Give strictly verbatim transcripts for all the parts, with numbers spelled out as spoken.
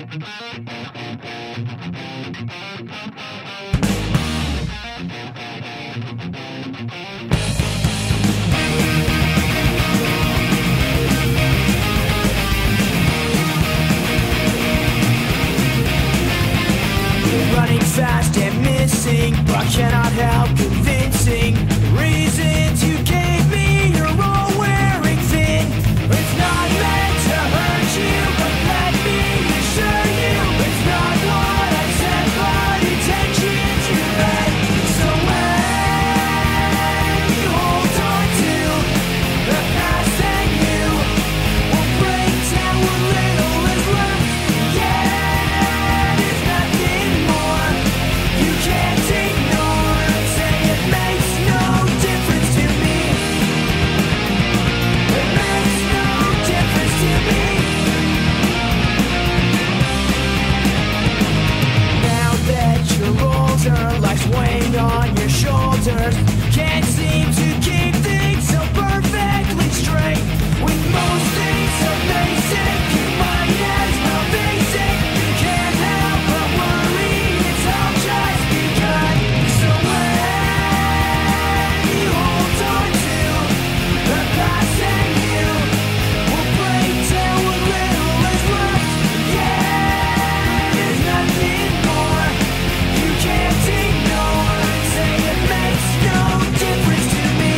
Running fast and missing, but cannot help convincing reasons you gave me. You're all wearing thin. It's not meant to hurt you, but let me assure you, it's not what I said, but intentions you meant. So when you hold on to the past, then you will break down what little is left. Yeah, there's nothing more you can't ignore. Say it makes no difference to me. It makes no difference to me. Now that you're older, life's weighing on your shoulders. Can't seem to keep things so perfectly straight. With most things so basic, you might as well face it. You can't help but worry, it's all just begun. So when you hold on to the past, and you will break down what little is left. Yeah, there's nothing more you can't ignore. Say it makes no difference to me.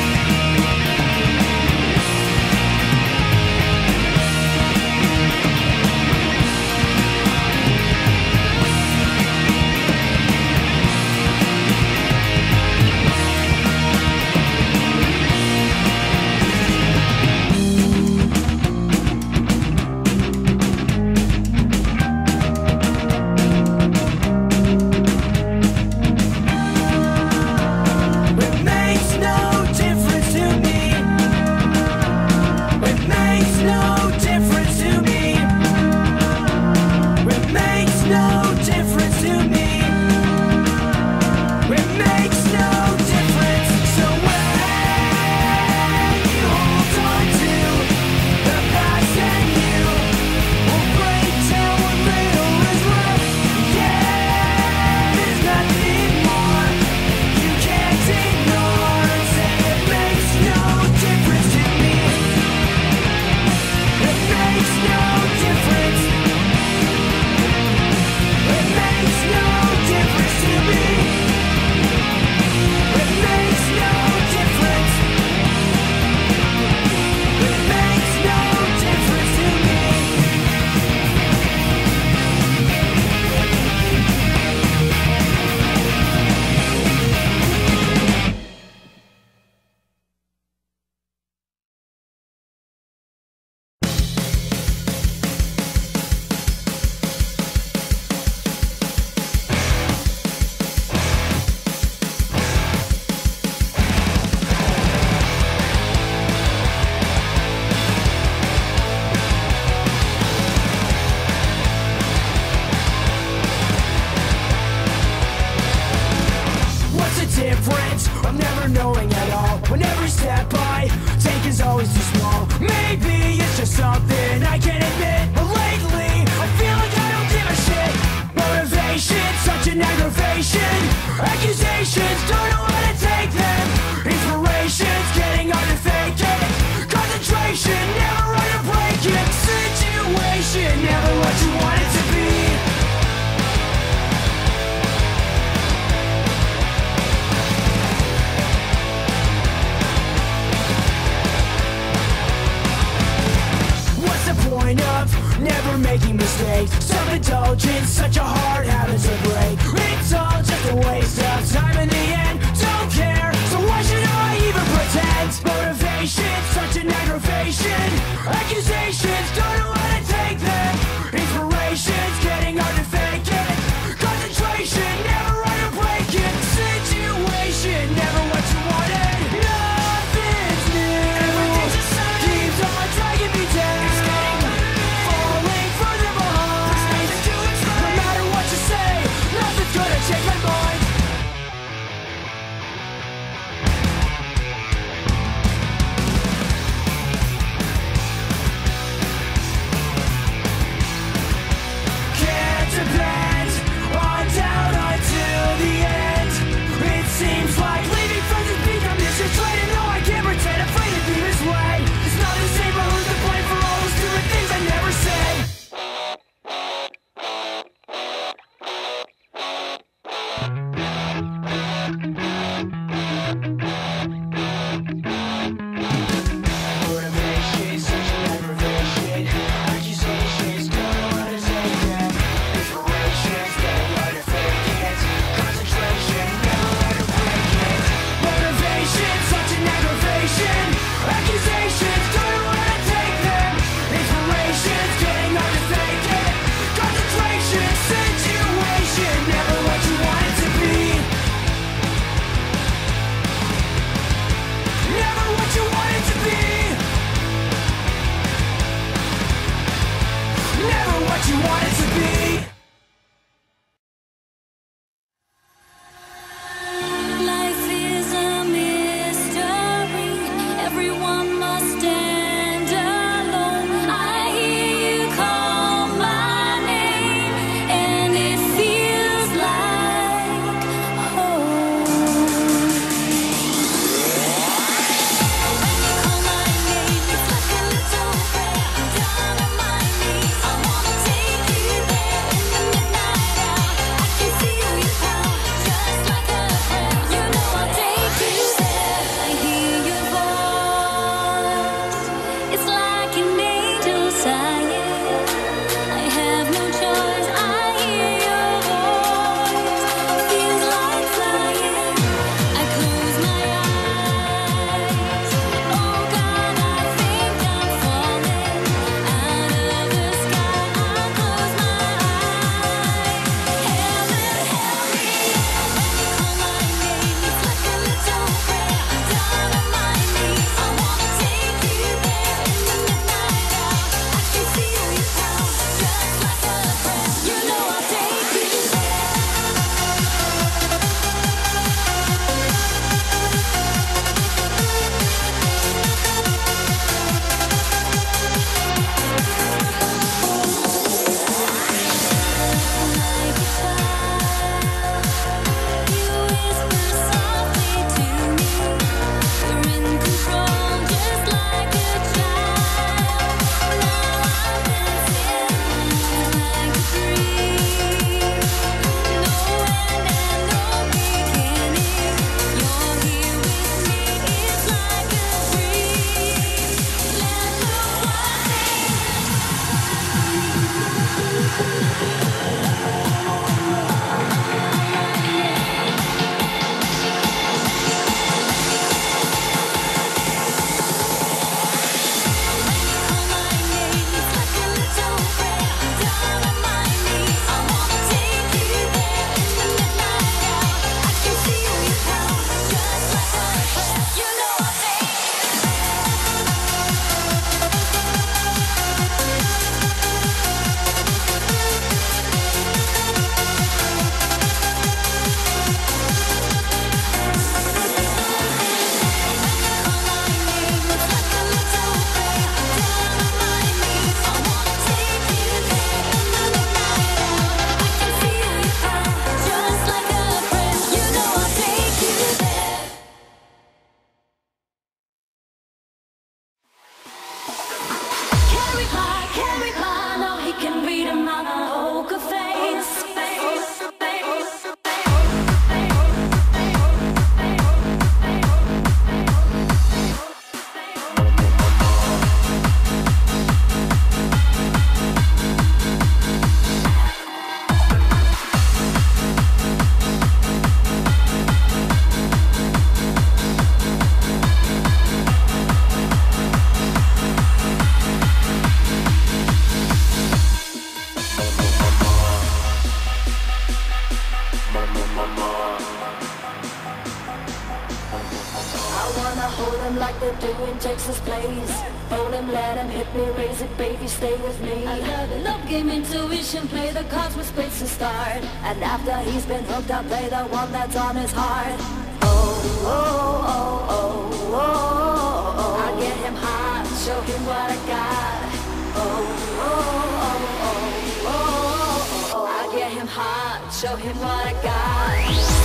It makes no difference to me. It makes no difference to me. It makes no difference to me. It makes no difference. So when you hold on to the past, and you will break down what little is left. Yeah, there's nothing more you can't ignore. Say it makes no difference to me. It makes no difference. It makes no difference to me. It makes no difference. It makes no difference to me. What's the difference of never knowing at all? When every step I take is always too small. Maybe it's just something I can't admit, but lately I feel like I don't give a shit. Motivation, such an aggravation. Accusations, don't know how to take them. Inspiration's getting hard to fake it. Concentration, never right to break it. Situation, never what you want it to be. What's the point of never making mistakes? Self-indulgence, such a hard habit to break. It's all just a waste of time in the end. Don't care, so why should I even pretend? Motivation, such an aggravation. Accusations, don't know how to take them. Inspiration's getting hard to fake it. Concentration, never right to break it. Situation, never what you wanted. Nothing's new. Everything's the same. Keeps on dragging me down. Falling further behind. No matter what you say, nothing's gonna change my mind. you want it to be. Life is a mystery. Everyone must stand alone. I hear you call my name, and it feels like home. When you call my name, it's like a little prayer down on my knees. I wanna take you there in the midnight hour. I can feel your power, just like a prayer. You know I'll take you there. I hear your voice. It's like an angel sighing. I have no choice. I hear your voice. Feels like flying. I close my eyes. Oh God, I think I'm falling out of the sky. I close my eyes. Heaven, help me. When you call my name, it's like a little prayer down on my knees. I wanna take you there in the midnight hour. I can feel your power, just like a prayer. You know I'll take you there. Like a child, you whisper softly to me. You're in control, just like a child. Now I'm dancing like a dream. No end and no beginning. You're here with me, it's like a dream. Let the world call my name, it's like a little prayer down on my knees. I wanna take you there in the midnight hour. I can feel your power, just like a prayer. You know I'll take you call my name, it's like a little prayer down on my knees. I wanna take you there in the midnight hour. I can feel your power, just like a prayer. You know I'll take you there. Carry by, carry by, now he can read him on a poker face. I wanna hold him like they do in Texas plays. Hold him, let him hit me, raise it, baby, stay with me. I love it, love game, intuition, play the cards with spades to start. And after he's been hooked, I'll play the one that's on his heart. Oh, oh, oh, oh, oh, oh, oh. I get him hot, show him what I got. Oh, oh, oh, oh, oh, oh, oh. I get him hot, show him what I got.